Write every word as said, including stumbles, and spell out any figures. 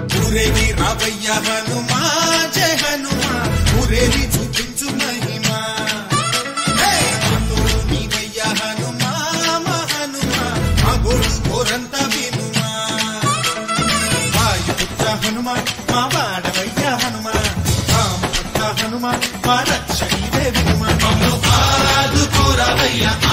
ఊరేగి రావయ్య హనుమా జయ హనుమా ఊరేగి చూపించు మహిమా తోడు నీవయ్య హనుమా మా హనుమా మా గోడు కోరంత వినుమా వాయుపుత్ర హనుమా మా వాడవయ్య హనుమా రామపుత్ర హనుమా మా రక్షణి వినుమా ఆదుకోరావయ్య